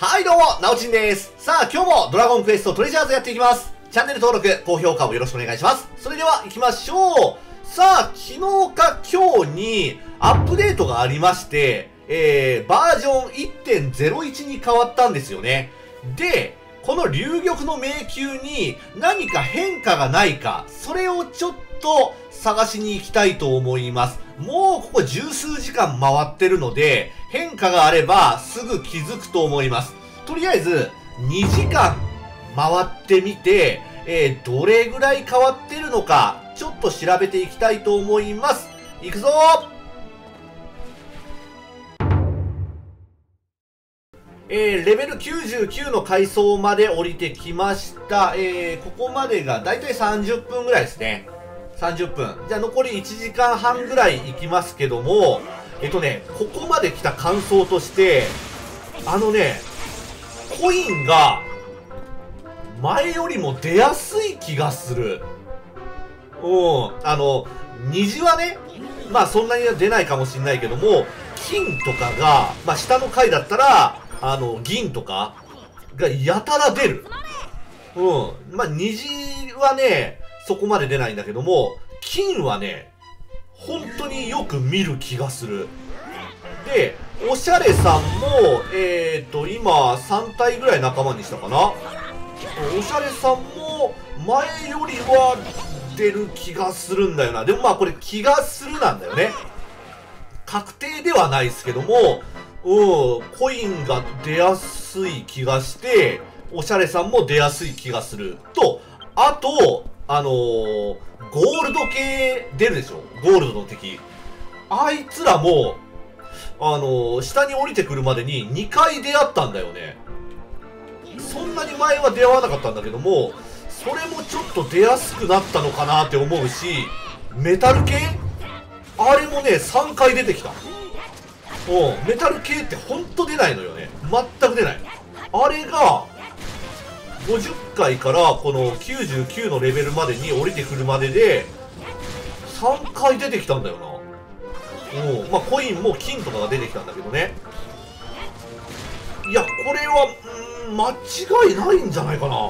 はいどうも、なおちんです。さあ、今日もドラゴンクエストトレジャーズやっていきます。チャンネル登録、高評価もよろしくお願いします。それでは行きましょう。さあ、昨日か今日にアップデートがありまして、バージョン 1.01 に変わったんですよね。で、この龍玉の迷宮に何か変化がないか、それをちょっと探しに行きたいと思います。もうここ十数時間回ってるので、変化があればすぐ気づくと思います。とりあえず、2時間回ってみて、どれぐらい変わってるのか、ちょっと調べていきたいと思います。いくぞレベル99の階層まで降りてきました。ここまでがだいたい30分ぐらいですね。30分。じゃあ残り1時間半ぐらい行きますけども、ここまで来た感想として、コインが前よりも出やすい気がする。虹はね、まあそんなには出ないかもしんないけども、金とかが、まあ下の階だったら、銀とかがやたら出る。まあ虹はね、そこまで出ないんだけども、金はね、本当によく見る気がする。で、おしゃれさんも、今3体ぐらい仲間にしたかな。おしゃれさんも前よりは出る気がするんだよな。でもまあこれ気がするなんだよね。確定ではないですけども、コインが出やすい気がして、おしゃれさんも出やすい気がする。と、あと、ゴールド系出るでしょ？ゴールドの敵。あいつらも、下に降りてくるまでに2回出会ったんだよね。そんなに前は出会わなかったんだけども、それもちょっと出やすくなったのかなって思うし、メタル系あれもね、3回出てきた。メタル系ってほんと出ないのよね。全く出ない。あれが、50回からこの99のレベルまでに降りてくるまでで、3回出てきたんだよな。まあコインも金とかが出てきたんだけどね。いや、これは、間違いないんじゃないかな。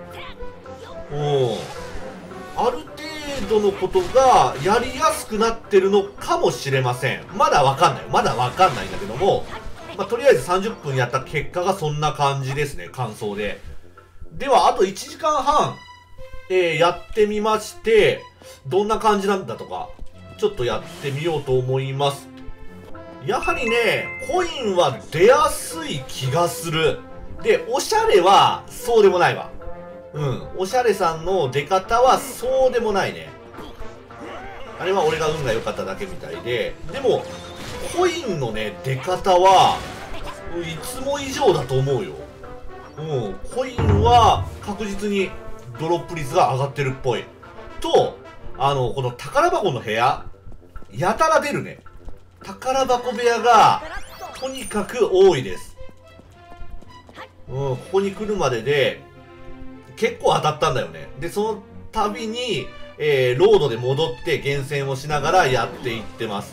ある程度のことがやりやすくなってるのかもしれません。まだわかんない。まだわかんないんだけども、まあとりあえず30分やった結果がそんな感じですね、感想で。では、あと1時間半、やってみまして、どんな感じなんだとか、ちょっとやってみようと思います。やはりね、コインは出やすい気がする。で、おしゃれは、そうでもないわ。おしゃれさんの出方は、そうでもないね。あれは俺が運が良かっただけみたいで、でも、コインのね、出方は、いつも以上だと思うよ。コインは確実にドロップ率が上がってるっぽい。と、この宝箱の部屋、やたら出るね。宝箱部屋が、とにかく多いです。ここに来るまでで、結構当たったんだよね。で、その度に、ロードで戻って厳選をしながらやっていってます。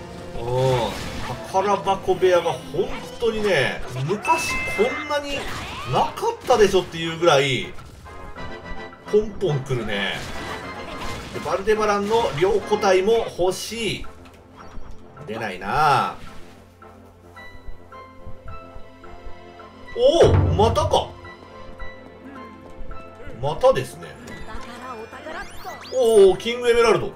宝箱部屋が本当にね、昔こんなになかったでしょっていうぐらい、ポンポン来るね。でバルデバランの両個体も欲しい。出ないな。おお、またか。またですね。おお、キングエメラルド。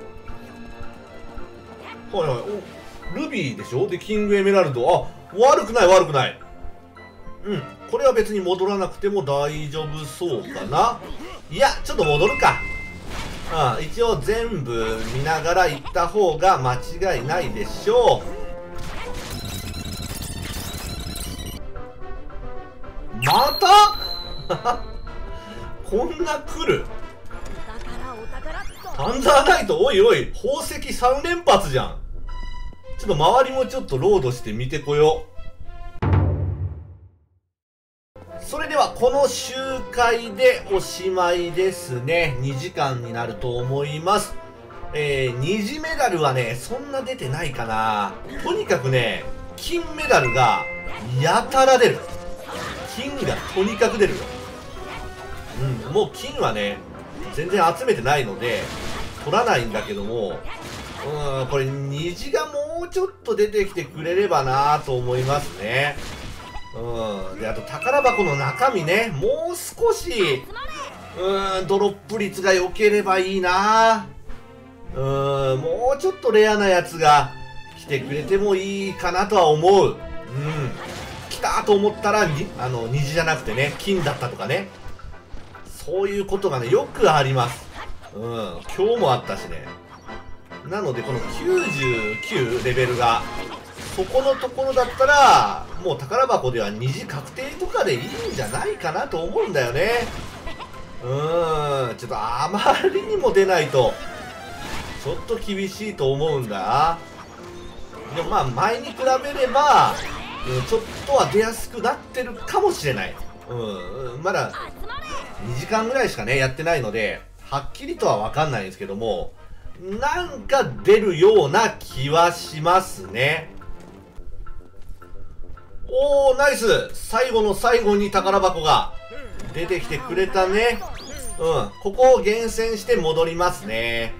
はいはい。お、ルビーでしょ。で、キングエメラルド。あ、悪くない悪くない。これは別に戻らなくても大丈夫そうかな。いや、ちょっと戻るか。一応全部見ながら行った方が間違いないでしょう。またこんな来る。サンダーナイト、おいおい、宝石3連発じゃん。ちょっと周りもちょっとロードして見てこよう。それではこの周回でおしまいですね。2時間になると思います。虹メダルはね、そんな出てないかな。とにかくね、金メダルがやたら出る。 金がとにかく出るよ。もう金はね、全然集めてないので、取らないんだけども、これ虹がもうちょっと出てきてくれればなと思いますね。で、あと宝箱の中身ね、もう少し、ドロップ率が良ければいいな。もうちょっとレアなやつが来てくれてもいいかなとは思う。来たと思ったら虹じゃなくてね、金だったとかね。そういうことがね、よくあります。今日もあったしね。なので、この99レベルが、そこのところだったら、もう宝箱では虹確定とかでいいんじゃないかなと思うんだよね。ちょっとあまりにも出ないと、ちょっと厳しいと思うんだ。でもまあ、前に比べれば、ちょっとは出やすくなってるかもしれない。まだ、2時間ぐらいしかね、やってないので、はっきりとはわかんないんですけども、なんか出るような気はしますね。おー、ナイス！最後の最後に宝箱が出てきてくれたね。ここを厳選して戻りますね。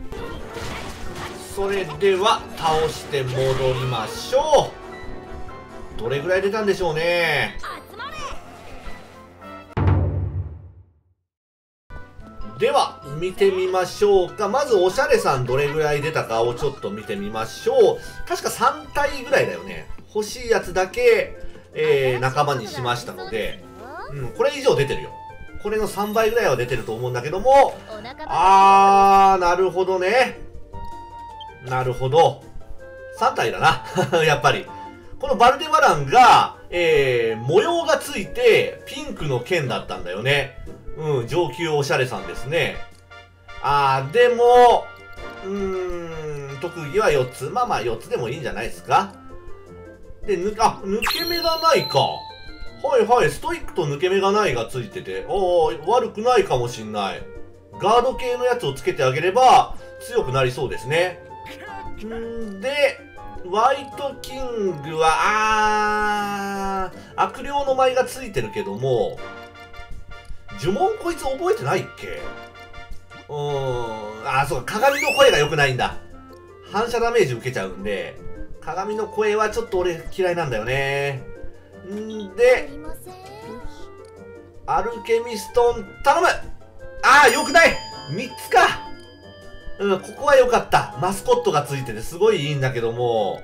それでは、倒して戻りましょう。どれぐらい出たんでしょうね。では、見てみましょうか。まず、おしゃれさんどれぐらい出たかをちょっと見てみましょう。確か3体ぐらいだよね。欲しいやつだけ、仲間にしましたので、これ以上出てるよ。これの3倍ぐらいは出てると思うんだけども、なるほどね。なるほど。3体だな。やっぱり。このバルデバランが、模様がついて、ピンクの剣だったんだよね。上級おしゃれさんですね。でも、特技は4つ。まあまあ4つでもいいんじゃないですか。で、抜け目がないか。はいはい、ストイックと抜け目がないがついてて、悪くないかもしんない。ガード系のやつをつけてあげれば強くなりそうですね。で、ワイトキングは、悪霊の舞がついてるけども、呪文こいつ覚えてないっけ？そうか、鏡の声が良くないんだ。反射ダメージ受けちゃうんで、鏡の声はちょっと俺嫌いなんだよね。で、アルケミストン頼む！良くない！ 3 つか！ここは良かった。マスコットがついててすごいいいんだけども、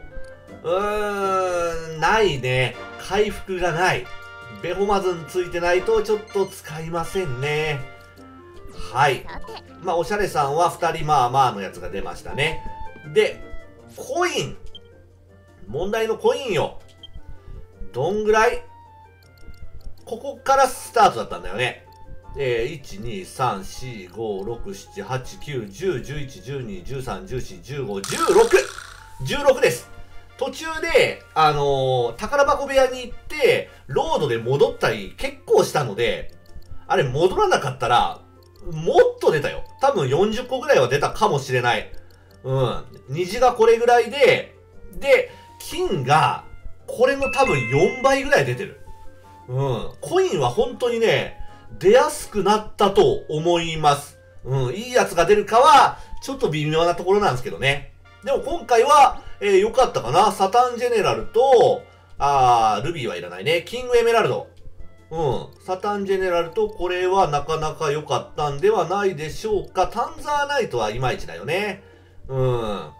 ないね。回復がない。ベホマズンついてないとちょっと使いませんね。はい。まあ、おしゃれさんは2人まあまあのやつが出ましたね。で、コイン。問題のコインよ。どんぐらい？ここからスタートだったんだよね。1、2、3、4、5、6、7、8、9、10、11、12、13、14、15、16！ 16です。途中で、宝箱部屋に行って、ロードで戻ったり結構したので、あれ戻らなかったら、もっと出たよ。多分40個ぐらいは出たかもしれない。虹がこれぐらいで、金が、これの多分4倍ぐらい出てる。コインは本当にね、出やすくなったと思います。いいやつが出るかは、ちょっと微妙なところなんですけどね。でも今回は、良かったかな。サタンジェネラルと、ルビーはいらないね。キングエメラルド。サタンジェネラルと、これはなかなか良かったんではないでしょうか。タンザーナイトはいまいちだよね。はい。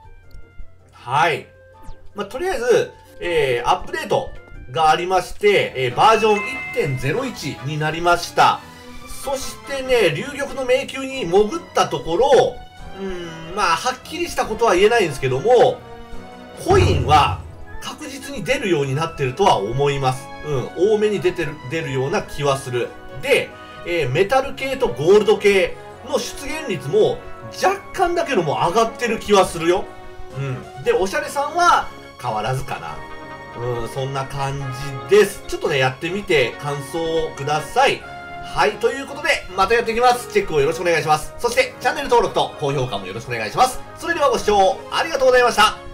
まあ、とりあえず、アップデートがありまして、バージョン 1.01 になりました。そしてね、龍玉の迷宮に潜ったところ、まあ、はっきりしたことは言えないんですけども、コインは確実に出るようになってるとは思います。多めに出るような気はする。で、メタル系とゴールド系の出現率も若干だけども上がってる気はするよ。で、おしゃれさんは変わらずかな。そんな感じです。ちょっとね、やってみて感想をください。はい、ということで、またやっていきます。チェックをよろしくお願いします。そして、チャンネル登録と高評価もよろしくお願いします。それではご視聴ありがとうございました。